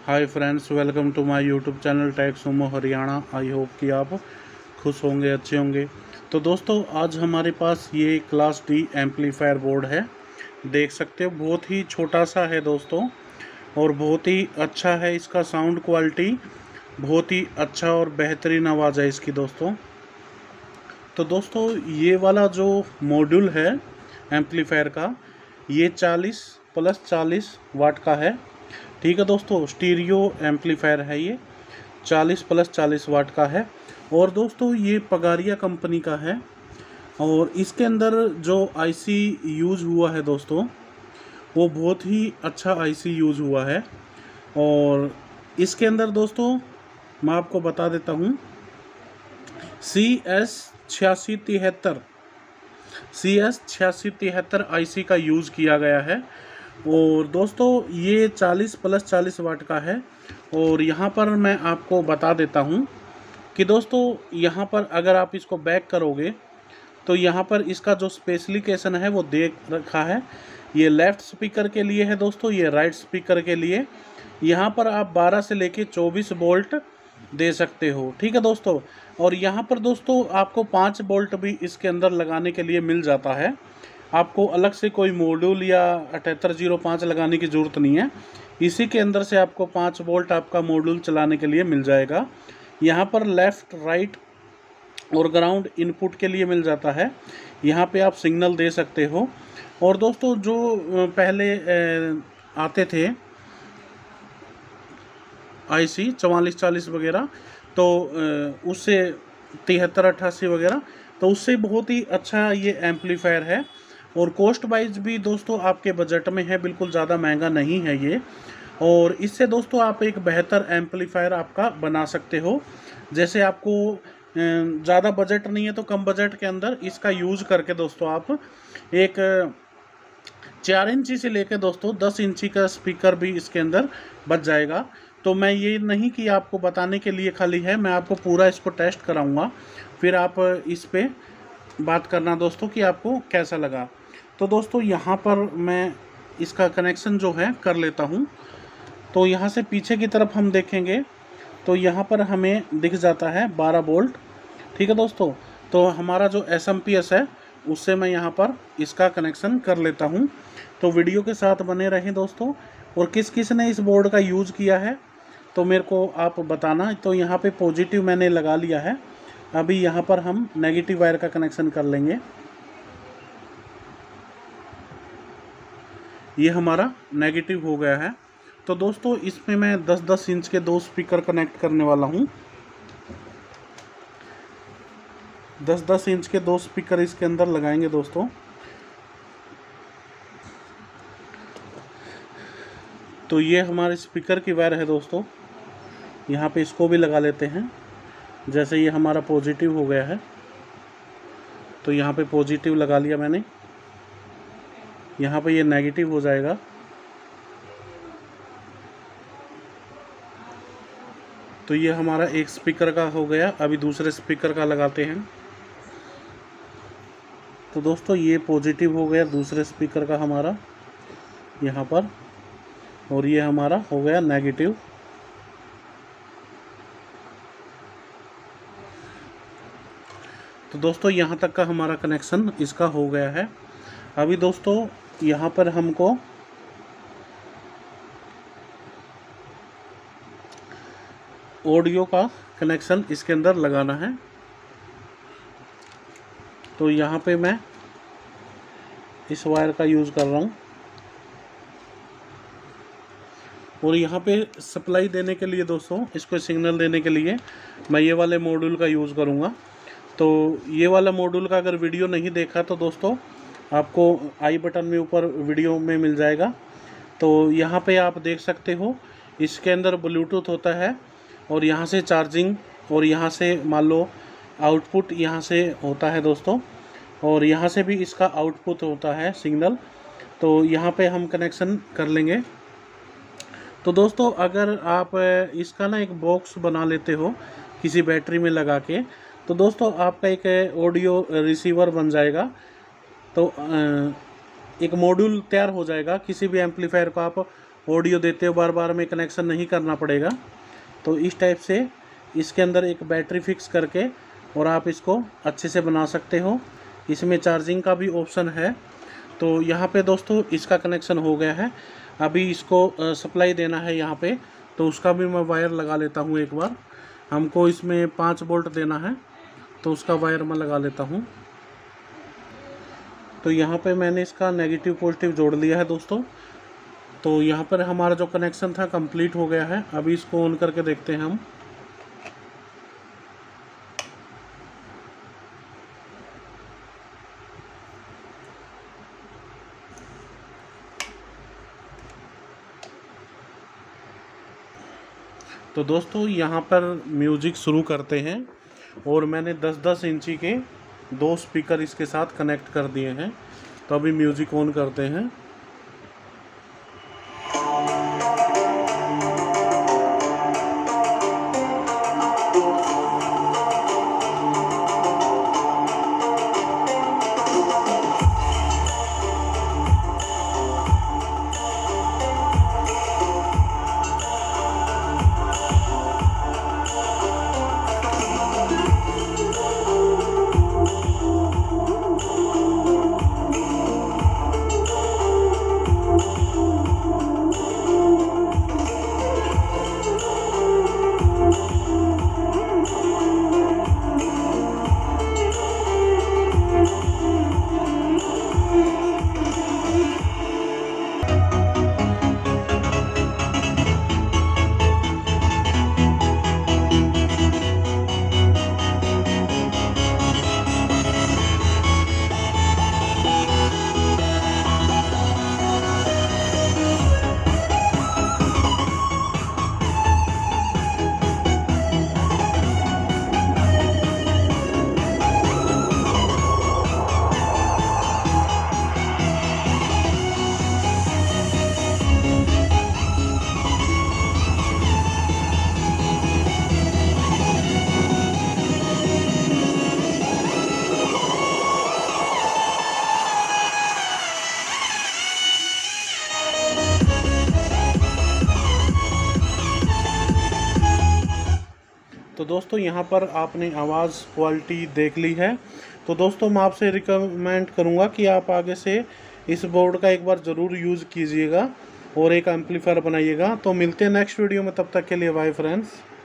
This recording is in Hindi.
Hi friends, welcome to my YouTube channel tech sumo Haryana. I hope कि आप खुश होंगे, अच्छे होंगे। तो दोस्तों, आज हमारे पास ये क्लास डी एम्पलीफायर बोर्ड है। देख सकते हो, बहुत ही छोटा सा है दोस्तों, और बहुत ही अच्छा है। इसका साउंड क्वालिटी बहुत ही अच्छा और बेहतरीन आवाज़ है इसकी दोस्तों। तो दोस्तों, ये वाला जो मॉड्यूल है एम्पलीफायर का, ये 40+40 वाट का है। ठीक है दोस्तों, स्टीरियो एम्पलीफायर है ये, 40+40 वाट का है। और दोस्तों, ये पगारिया कंपनी का है। और इसके अंदर जो आईसी यूज़ हुआ है दोस्तों, वो बहुत ही अच्छा आईसी यूज़ हुआ है। और इसके अंदर दोस्तों, मैं आपको बता देता हूँ, CS8673 आईसी का यूज़ किया गया है। और दोस्तों, ये 40+40 वाट का है। और यहाँ पर मैं आपको बता देता हूँ कि दोस्तों, यहाँ पर अगर आप इसको बैक करोगे तो यहाँ पर इसका जो स्पेसिफिकेशन है वो दे रखा है। ये लेफ़्ट स्पीकर के लिए है दोस्तों, ये राइट स्पीकर के लिए। यहाँ पर आप 12 से लेके 24 वोल्ट दे सकते हो। ठीक है दोस्तों। और यहाँ पर दोस्तों, आपको 5 वोल्ट भी इसके अंदर लगाने के लिए मिल जाता है। आपको अलग से कोई मॉड्यूल या 7805 लगाने की ज़रूरत नहीं है। इसी के अंदर से आपको 5 वोल्ट आपका मॉड्यूल चलाने के लिए मिल जाएगा। यहाँ पर लेफ़्ट, राइट और ग्राउंड इनपुट के लिए मिल जाता है। यहाँ पे आप सिग्नल दे सकते हो। और दोस्तों, जो पहले आते थे आईसी 4440 वगैरह, तो उससे 7388 वगैरह, तो उससे बहुत ही अच्छा ये एम्पलीफायर है। और कॉस्ट वाइज भी दोस्तों आपके बजट में है, बिल्कुल ज़्यादा महंगा नहीं है ये। और इससे दोस्तों आप एक बेहतर एम्पलीफायर आपका बना सकते हो। जैसे आपको ज़्यादा बजट नहीं है तो कम बजट के अंदर इसका यूज़ करके दोस्तों आप एक 4 इंची से लेकर दोस्तों 10 इंची का स्पीकर भी इसके अंदर बच जाएगा। तो मैं ये नहीं कि आपको बताने के लिए खाली है, मैं आपको पूरा इसको टेस्ट कराऊंगा, फिर आप इस पे बात करना दोस्तों कि आपको कैसा लगा। तो दोस्तों, यहाँ पर मैं इसका कनेक्शन जो है कर लेता हूँ। तो यहाँ से पीछे की तरफ हम देखेंगे तो यहाँ पर हमें दिख जाता है 12 वोल्ट। ठीक है दोस्तों। तो हमारा जो SMP है उससे मैं यहाँ पर इसका कनेक्शन कर लेता हूँ। तो वीडियो के साथ बने रहें दोस्तों। और किस किस ने इस बोर्ड का यूज़ किया है तो मेरे को आप बताना। तो यहाँ पे पॉजिटिव मैंने लगा लिया है। अभी यहाँ पर हम नेगेटिव वायर का कनेक्शन कर लेंगे। ये हमारा नेगेटिव हो गया है। तो दोस्तों, इसमें मैं 10-10 इंच के 2 स्पीकर कनेक्ट करने वाला हूँ। 10-10 इंच के 2 स्पीकर इसके अंदर लगाएंगे दोस्तों। तो ये हमारे स्पीकर की वायर है दोस्तों। यहाँ पे इसको भी लगा लेते हैं। जैसे ये हमारा पॉजिटिव हो गया है, तो यहाँ पे पॉजिटिव लगा लिया मैंने। यहाँ पे ये नेगेटिव हो जाएगा। तो ये हमारा एक स्पीकर का हो गया। अभी दूसरे स्पीकर का लगाते हैं। तो दोस्तों, ये पॉजिटिव हो गया दूसरे स्पीकर का हमारा यहाँ पर, और ये हमारा हो गया नेगेटिव। तो दोस्तों, यहाँ तक का हमारा कनेक्शन इसका हो गया है। अभी दोस्तों, यहाँ पर हमको ऑडियो का कनेक्शन इसके अंदर लगाना है। तो यहाँ पे मैं इस वायर का यूज़ कर रहा हूँ। और यहाँ पे सप्लाई देने के लिए दोस्तों, इसको सिग्नल देने के लिए मैं ये वाले मॉड्यूल का यूज़ करूँगा। तो ये वाला मॉड्यूल का अगर वीडियो नहीं देखा तो दोस्तों, आपको आई बटन में ऊपर वीडियो में मिल जाएगा। तो यहाँ पे आप देख सकते हो, इसके अंदर ब्लूटूथ होता है, और यहाँ से चार्जिंग, और यहाँ से मान लो आउटपुट यहाँ से होता है दोस्तों, और यहाँ से भी इसका आउटपुट होता है सिग्नल। तो यहाँ पे हम कनेक्शन कर लेंगे। तो दोस्तों, अगर आप इसका ना एक बॉक्स बना लेते हो किसी बैटरी में लगा के, तो दोस्तों आपका एक ऑडियो रिसीवर बन जाएगा। तो एक मॉड्यूल तैयार हो जाएगा। किसी भी एम्पलीफायर को आप ऑडियो देते हो बार बार में कनेक्शन नहीं करना पड़ेगा। तो इस टाइप से इसके अंदर एक बैटरी फिक्स करके और आप इसको अच्छे से बना सकते हो। इसमें चार्जिंग का भी ऑप्शन है। तो यहाँ पे दोस्तों इसका कनेक्शन हो गया है। अभी इसको सप्लाई देना है यहाँ पे, तो उसका भी मैं वायर लगा लेता हूँ एक बार। हमको इसमें 5 वोल्ट देना है, तो उसका वायर मैं लगा लेता हूँ। तो यहाँ पे मैंने इसका नेगेटिव पॉजिटिव जोड़ लिया है दोस्तों। तो यहाँ पर हमारा जो कनेक्शन था कंप्लीट हो गया है। अभी इसको ऑन करके देखते हैं हम। तो दोस्तों यहाँ पर म्यूज़िक शुरू करते हैं। और मैंने 10-10 इंची के 2 स्पीकर इसके साथ कनेक्ट कर दिए हैं। तो अभी म्यूज़िक ऑन करते हैं। तो दोस्तों यहाँ पर आपने आवाज़ क्वालिटी देख ली है। तो दोस्तों मैं आपसे रिकमेंड करूँगा कि आप आगे से इस बोर्ड का एक बार ज़रूर यूज़ कीजिएगा और एक एम्पलीफायर बनाइएगा। तो मिलते हैं नेक्स्ट वीडियो में, तब तक के लिए बाय फ्रेंड्स।